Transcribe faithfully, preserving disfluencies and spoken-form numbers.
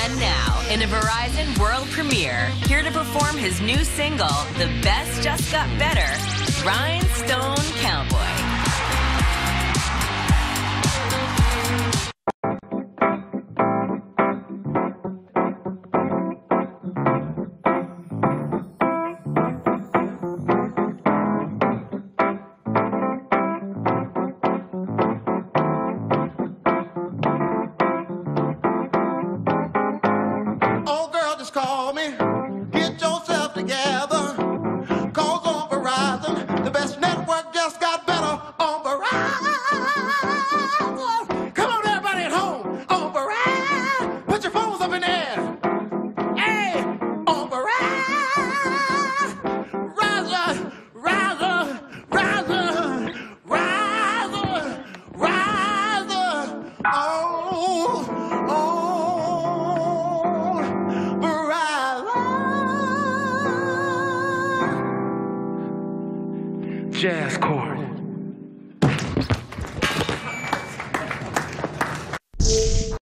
And now, in a Verizon world premiere, here to perform his new single, The Best Just Got Better, Rhinestone Cowboy. Call me, get yourself together, cause on Verizon, the best network just got better on Verizon. Come on everybody at home, on Verizon, put your phones up in the air, hey, on Verizon, Verizon, Verizon, Verizon, Verizon, Verizon, oh, oh. Jazz chord.